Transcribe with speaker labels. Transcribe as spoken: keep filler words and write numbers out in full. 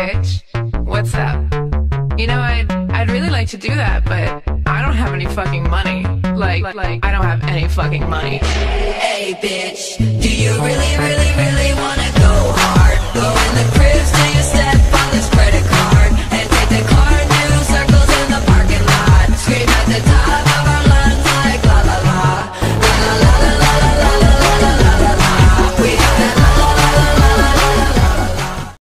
Speaker 1: bitch, what's up? You know, I'd, I'd really like to do that, but I don't have any fucking money. Like, like, I don't have any fucking money.
Speaker 2: Hey bitch, do you really, really, really wanna go hard?